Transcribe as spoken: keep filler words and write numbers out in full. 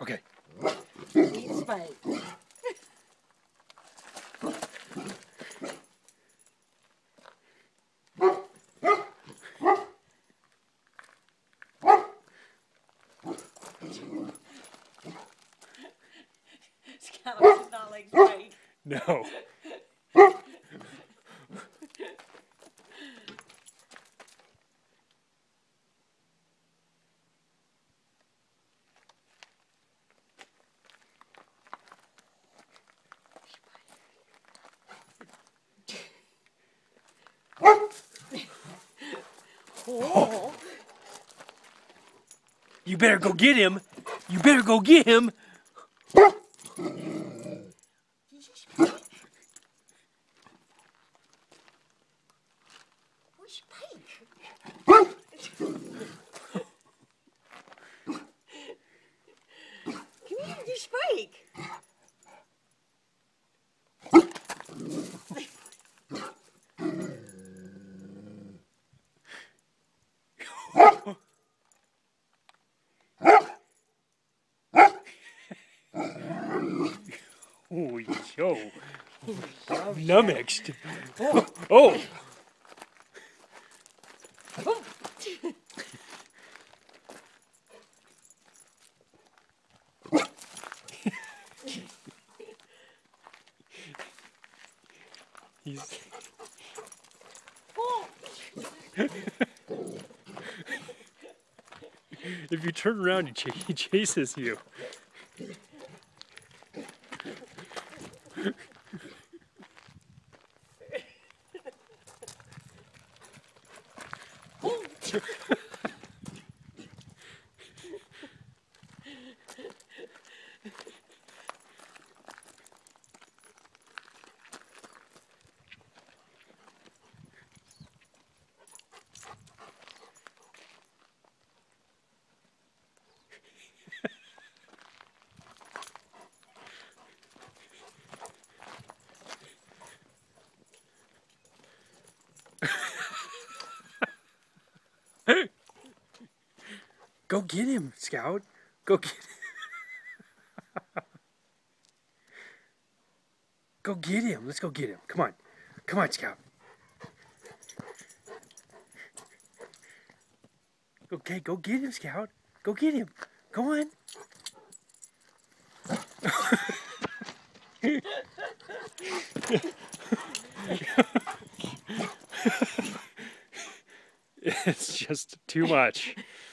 Okay. Eat Spike. Scout does not like Spike. No. Oh. You better go get him. You better go get him. Where's Spike? Come here, you Spike. Oh, yo. Nummixed. Oh. He's... If you turn around, he, ch he chases you. Go get him, Scout. Go get him. Go get him. Let's go get him. Come on. Come on, Scout. Okay, go get him, Scout. Go get him. Go on. It's just too much.